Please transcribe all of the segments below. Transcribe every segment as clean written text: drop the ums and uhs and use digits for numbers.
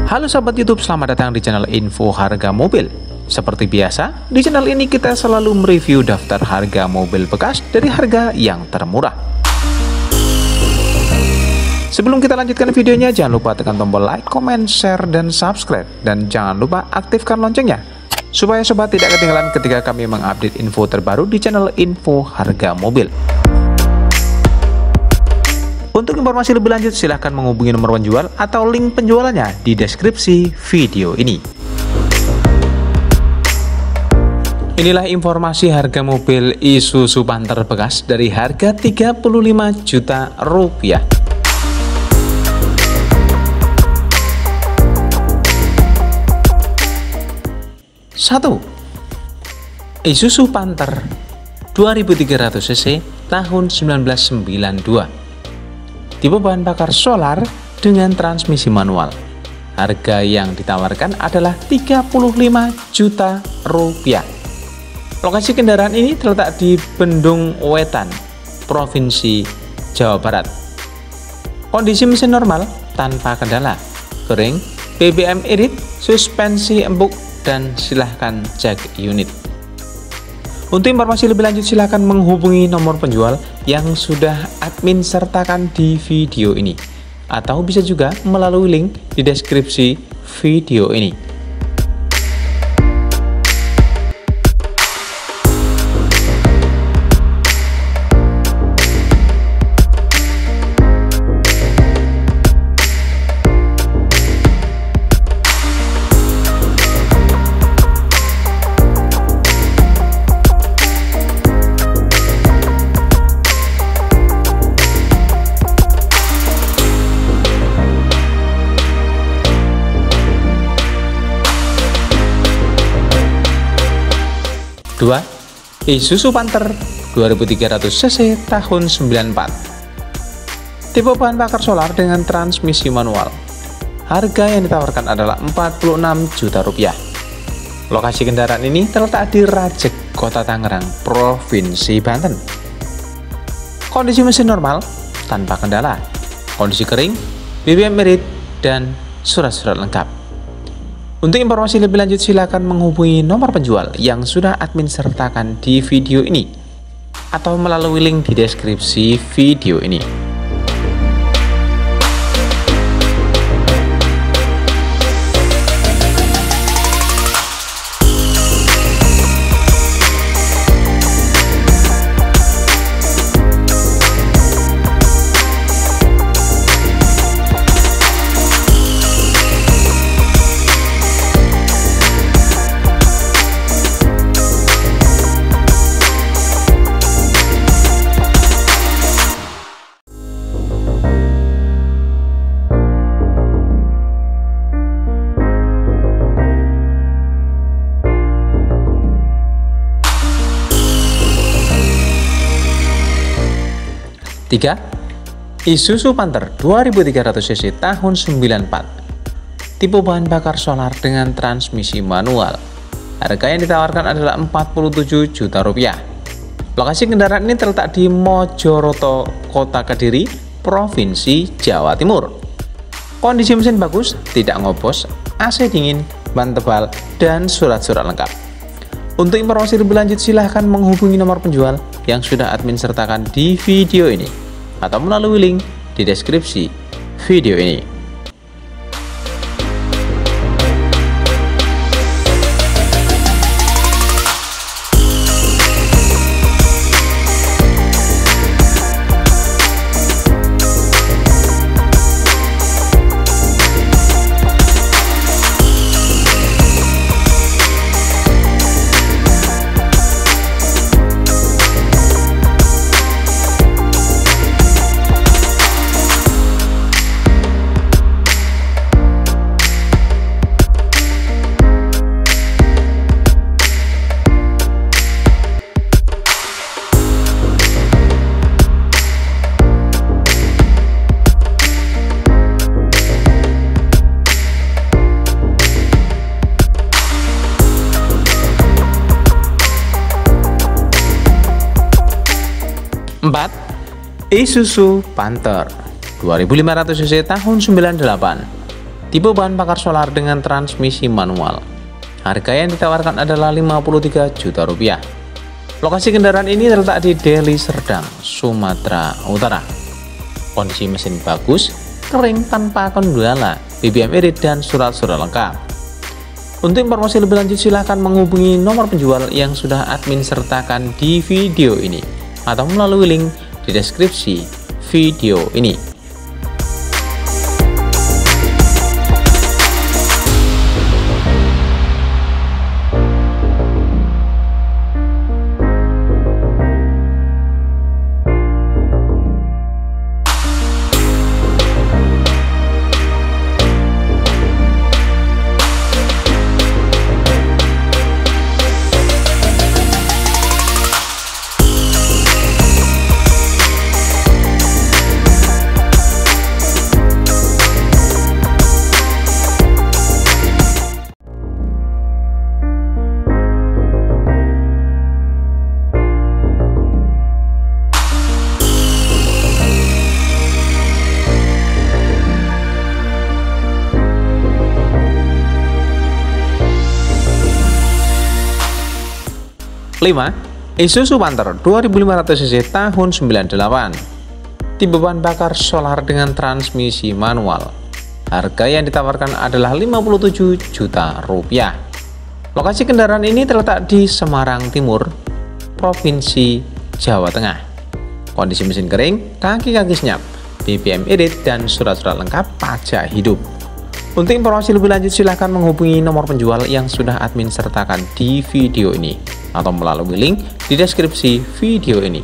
Halo sahabat YouTube, selamat datang di channel info harga mobil. Seperti biasa, di channel ini kita selalu mereview daftar harga mobil bekas dari harga yang termurah. Sebelum kita lanjutkan videonya, jangan lupa tekan tombol like, comment, share, dan subscribe. Dan jangan lupa aktifkan loncengnya, supaya sobat tidak ketinggalan ketika kami mengupdate info terbaru di channel info harga mobil. Untuk informasi lebih lanjut, silahkan menghubungi nomor penjual atau link penjualannya di deskripsi video ini. Inilah informasi harga mobil Isuzu Panther bekas dari harga 35 juta rupiah. Satu, Isuzu Panther 2300 cc tahun 1992. Tipe bahan bakar solar dengan transmisi manual. Harga yang ditawarkan adalah 35 juta rupiah. Lokasi kendaraan ini terletak di Bendung Wetan, Provinsi Jawa Barat. Kondisi mesin normal tanpa kendala, kering, BBM irit, suspensi empuk, dan silahkan cek unit. Untuk informasi lebih lanjut, silahkan menghubungi nomor penjual yang sudah admin sertakan di video ini, atau bisa juga melalui link di deskripsi video ini. Dua, Isuzu Panther 2300 cc tahun 94. Tipe bahan bakar solar dengan transmisi manual. Harga yang ditawarkan adalah 46 juta rupiah. Lokasi kendaraan ini terletak di Rajek, Kota Tangerang, Provinsi Banten. Kondisi mesin normal tanpa kendala, kondisi kering, BBM irit, dan surat-surat lengkap. Untuk informasi lebih lanjut, silakan menghubungi nomor penjual yang sudah admin sertakan di video ini, atau melalui link di deskripsi video ini. Tiga, Isuzu Panther 2300 cc tahun 94. Tipe bahan bakar solar dengan transmisi manual. Harga yang ditawarkan adalah 47 juta rupiah. Lokasi kendaraan ini terletak di Mojoroto, Kota Kediri, Provinsi Jawa Timur. Kondisi mesin bagus, tidak ngopos, AC dingin, ban tebal, dan surat-surat lengkap. Untuk informasi lebih lanjut, silahkan menghubungi nomor penjual yang sudah admin sertakan di video ini, atau melalui link di deskripsi video ini. 4. Isuzu Panther 2500 cc tahun 98. Tipe bahan bakar solar dengan transmisi manual. Harga yang ditawarkan adalah Rp53 juta. Lokasi kendaraan ini terletak di Deli Serdang, Sumatera Utara. Kondisi mesin bagus, kering tanpa kendala, BBM irit dan surat-surat lengkap. Untuk informasi lebih lanjut silahkan menghubungi nomor penjual yang sudah admin sertakan di video ini atau melalui link di deskripsi video ini. Kelima, Isuzu Panther 2500 cc tahun 98. Tipe bahan bakar solar dengan transmisi manual. Harga yang ditawarkan adalah Rp57 juta. Lokasi kendaraan ini terletak di Semarang Timur, Provinsi Jawa Tengah. Kondisi mesin kering, kaki-kaki senyap, BBM irit dan surat-surat lengkap pajak hidup. Untuk informasi lebih lanjut silahkan menghubungi nomor penjual yang sudah admin sertakan di video ini atau melalui link di deskripsi video ini.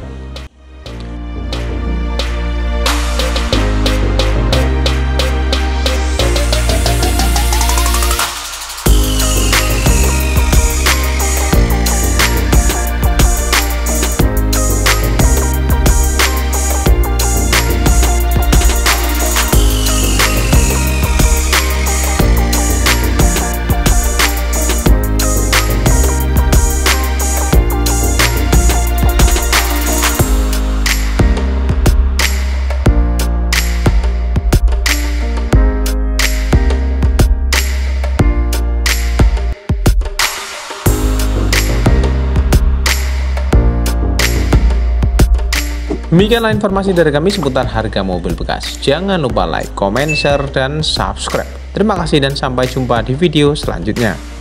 Demikianlah informasi dari kami seputar harga mobil bekas. Jangan lupa like, comment, share, dan subscribe. Terima kasih dan sampai jumpa di video selanjutnya.